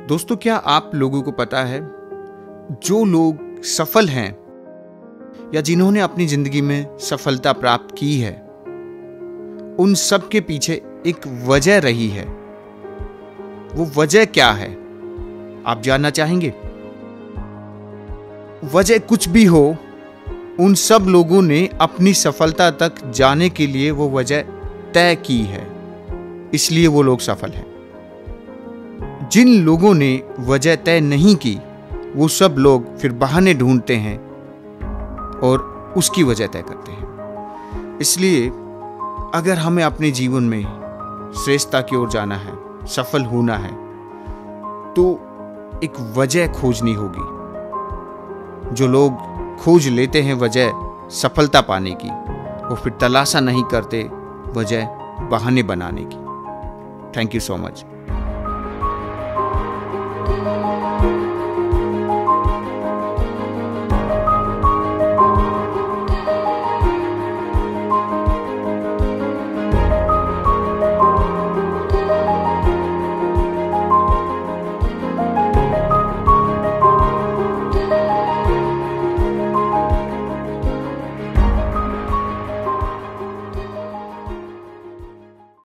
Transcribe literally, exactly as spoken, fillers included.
दोस्तों, क्या आप लोगों को पता है, जो लोग सफल हैं या जिन्होंने अपनी जिंदगी में सफलता प्राप्त की है, उन सब के पीछे एक वजह रही है। वो वजह क्या है, आप जानना चाहेंगे? वजह कुछ भी हो, उन सब लोगों ने अपनी सफलता तक जाने के लिए वो वजह तय की है, इसलिए वो लोग सफल हैं। जिन लोगों ने वजह तय नहीं की, वो सब लोग फिर बहाने ढूंढते हैं और उसकी वजह तय करते हैं। इसलिए अगर हमें अपने जीवन में श्रेष्ठता की ओर जाना है, सफल होना है, तो एक वजह खोजनी होगी। जो लोग खोज लेते हैं वजह सफलता पाने की, वो फिर तलाशा नहीं करते वजह बहाने बनाने की। Thank you so much.